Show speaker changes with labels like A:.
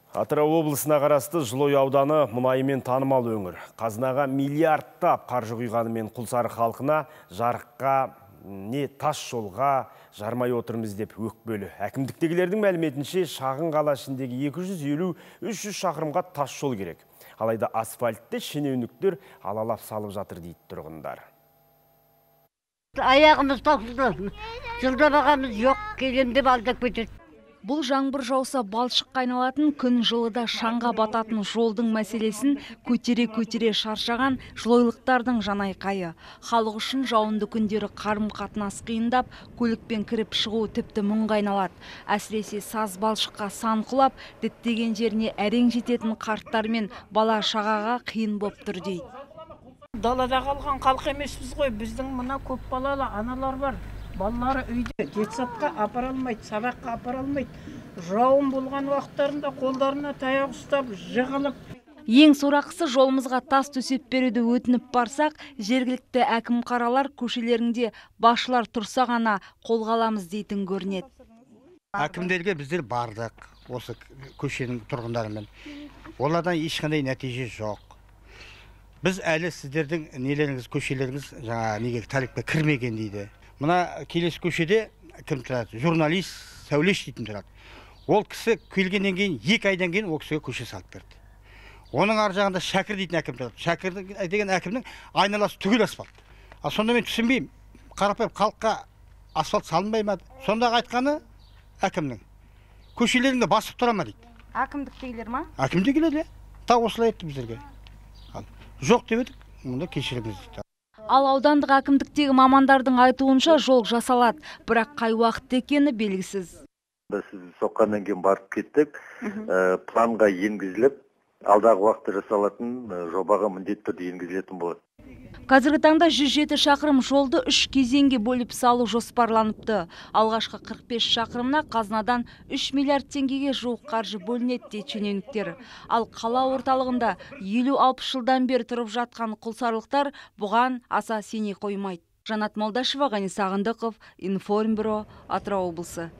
A: Атырау облысына қарасты Жылой ауданы мұнайымен танымал өңір. Қазынаға миллиардтап қаржы құйғанымен Құлсары халқына жарыққа не тас жолға жармай отырмыз деп өкпелі. Әкімдіктегілердің мәліметінше шағын қала ішіндегі 250-300 шақырымға тас жол керек. Алайда асфальтты шенеуніктер алалап салып жатыр дейді тұрғындар.
B: Аяғымыз таусылды. Жылда бағамыз жоқ, келемде алдап кетеді.
C: Бұл жаңбыр жауса балшық қайналатын, күн жылыда шаңға бататын жолдың мәселесін көтере шаршаған жылойлықтардың жанайқайы. Халық үшін жауынды күндері қарым-қатынас қиындап, көлікпен кіріп шығу тіпті мұңға айналады. Әсіресе саз балшыққа сан құлап, діттеген жеріне әрең жететін қарттар мен бала шағаға қиын боп тұр дейді.
D: Далада қалған халық емеспіз ғой, біздің мына көп балалы аналар бар. Балалары үйде детсадқа апара алмайды, сабаққа апара алмайды. Жауын болған уақыттарында қолдарына таяқ ұстап, жығылып.
C: Ең сорақысы жолымызға тас төсеп беруді өтініп барсақ, жергілікті әкім қаралар көшелерінде басшылар тұрса ғана қолға аламыз дейтін көрінеді.
E: Әкімдерге біздер бардық, осы көшенің тұрғындарымен. Олардан ешқандай нәтиже жоқ. Біз әлі сіздердің нелеріңіз, көшелеріңіз жаңа неге тарихқа кірмеген дейді. Мына келесі көшеде кім тұрады? Журналист Сәулеш дейтін тұрады. Ол кісі келгеннен кейін 2 айдан кейін ол кісіге көше салып берді. Оның ар жағында Шәкір дейтін әкім тұрады. Шәкір деген әкімнің айналасы түгел асфальт. Сонда мен түсінбеймін. Қарапайым халыққа асфальт салынбай ма? Сондағы айтқаны әкімнің. Көшелеріңді басып тұра ма дейді.
C: Әкімдіктегілер ма?
E: Әкімдіктегілер, та осылай айтты біздерге. Жоқ деп едік, мұнда кешіріңіз дейді.
C: Ал аудандық әкімдіктегі мамандардың айтуынша жол жасалады, бірақ қай уақытта екені белгісіз.
F: Біз соққаннан кейін барып кеттік, планға енгізіліп, алдағы уақытта жасалатын жобаға міндетті түрде енгізілетін болады.
C: Қазіргі таңда 107 шақырым жолды 3 кезеңге бөліп салу жоспарланыпты. Алғашқы 45 шақырымна қазынадан 3 миллиард теңгеге жуық қаржы бөлінеді дейді шенеуніктер. Ал қала орталығында 50-60 жылдан бері тұрып жатқан құлсарлықтар бұған аса сене қоймайды. Жанат Молдашева, Ғани Сағындықов, Информбюро, Атырау облысы.